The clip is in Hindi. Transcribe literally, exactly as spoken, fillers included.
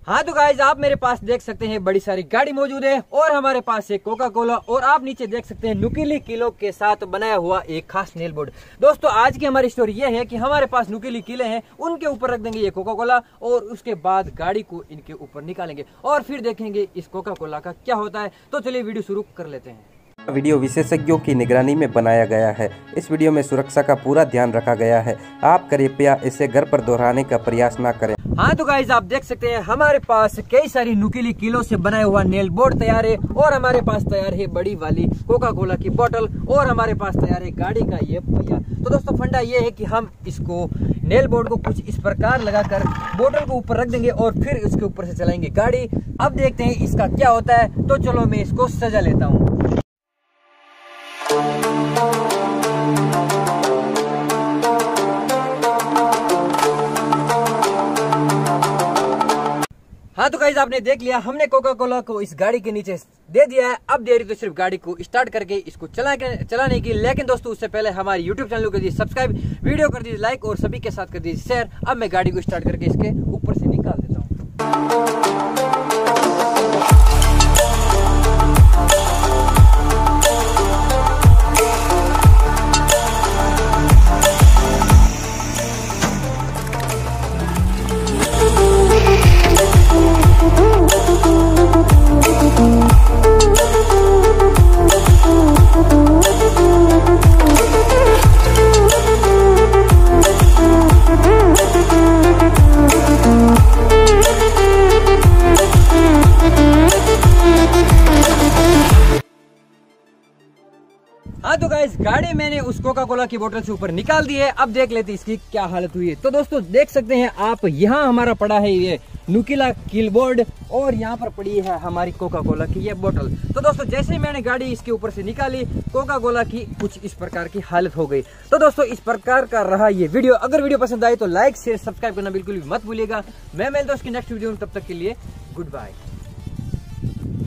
हाँ तो गाइज आप मेरे पास देख सकते हैं बड़ी सारी गाड़ी मौजूद है और हमारे पास है कोका कोला और आप नीचे देख सकते हैं नुकीली किलो के साथ बनाया हुआ एक खास नेल बोर्ड। दोस्तों आज की हमारी स्टोरी ये है कि हमारे पास नुकीली किले हैं, उनके ऊपर रख देंगे ये कोका कोला और उसके बाद गाड़ी को इनके ऊपर निकालेंगे और फिर देखेंगे इस कोका कोला का क्या होता है। तो चलिए वीडियो शुरू कर लेते हैं। वीडियो विशेषज्ञों की निगरानी में बनाया गया है। इस वीडियो में सुरक्षा का पूरा ध्यान रखा गया है। आप कृपया इसे घर पर दोहराने का प्रयास न करें। हाँ तो गाइज आप देख सकते हैं हमारे पास कई सारी नुकीली किलो से बनाया हुआ नेल बोर्ड तैयार है और हमारे पास तैयार है बड़ी वाली कोका कोला की बोतल और हमारे पास तैयार है गाड़ी का ये पहिया। तो दोस्तों फंडा ये है कि हम इसको नेल बोर्ड को कुछ इस प्रकार लगाकर बोतल को ऊपर रख देंगे और फिर उसके ऊपर से चलाएंगे गाड़ी। अब देखते हैं इसका क्या होता है। तो चलो मैं इसको सजा लेता हूँ। हाँ तो गाइस आपने देख लिया, हमने कोका कोला को इस गाड़ी के नीचे दे दिया है। अब देरी तो सिर्फ गाड़ी को स्टार्ट करके इसको चला के चलाने की। लेकिन दोस्तों उससे पहले हमारे यूट्यूब चैनल को कर दीजिए सब्सक्राइब, वीडियो कर दीजिए लाइक और सभी के साथ कर दीजिए शेयर। अब मैं गाड़ी को स्टार्ट करके इसके ऊपर से निकाल देता हूँ। हाँ तो गाइस गाड़ी मैंने उस कोका कोला की बोतल से ऊपर निकाल दी है। अब देख लेते इसकी क्या हालत हुई है। तो दोस्तों देख सकते हैं आप, यहाँ हमारा पड़ा है ये नुकीला कीलबोर्ड और यहाँ पर पड़ी है हमारी कोका कोला की ये बोतल। तो दोस्तों जैसे ही मैंने गाड़ी इसके ऊपर से निकाली, कोका कोला की कुछ इस प्रकार की हालत हो गई। तो दोस्तों इस प्रकार का रहा ये वीडियो। अगर वीडियो पसंद आए तो लाइक शेयर सब्सक्राइब करना बिल्कुल भी मत भूलिएगा। मैं मिलता हूं उसकी नेक्स्ट वीडियो में, तब तक के लिए गुड बाय।